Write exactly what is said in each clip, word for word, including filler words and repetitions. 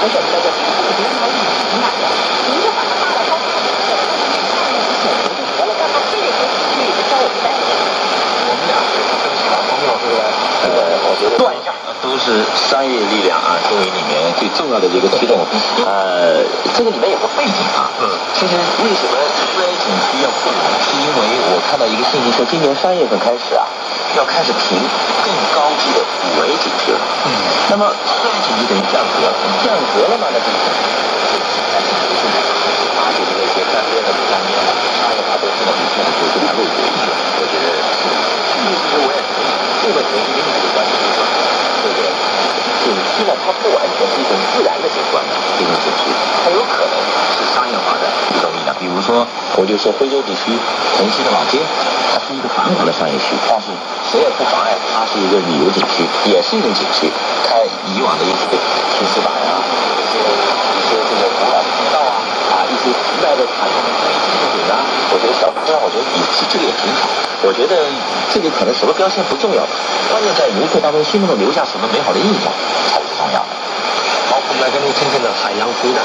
选择的就是不觉得它一挺难的，您就把它大大方方的选择就得了，干嘛非得说去教我们带呢？ 我们俩都喜欢朋友，对不对？ 呃，我觉得断一下， 都是商业力量啊，作为里面最重要的这个驱动。呃，这个里面有个背景啊， 嗯， 其实为什么自然景区要复燃，是因为我看到一个信息说，今年三月份开始啊，要开始评更高级的五 A 景区了。 嗯， 那么自然景区等于降格，降格了嘛，那就是在景区是发掘的那些单边的、单边的商业化都是呢，以前就非常露骨一些。我觉得这个其实我也同意，这个同意另外一个观点就是说，这个景区呢，它不完全是一种自然的景观的这种景区，它有可能是商业化的一种力量。比如说，我就说非洲地区城西的老街，它是一个繁华的商业区，但是谁也不妨碍它是一个旅游景区，也是一种景区。开以往的一些铁丝板啊，一些一些这个古老的街道啊，啊，一些时代的传统的工艺制品啊，我觉得小吃啊，我觉得也是这个也挺好。我觉得这个可能什么标签不重要，关键在游客当中心目中留下什么美好的印象才是重要的。 好，我们来跟您听听的海洋服务站。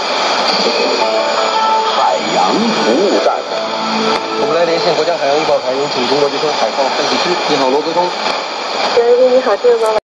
海洋服务站， 我们来连线国家海洋预报台，有请中国之声海况分析师。你好，罗泽峰。 喂，你好，这位妈妈。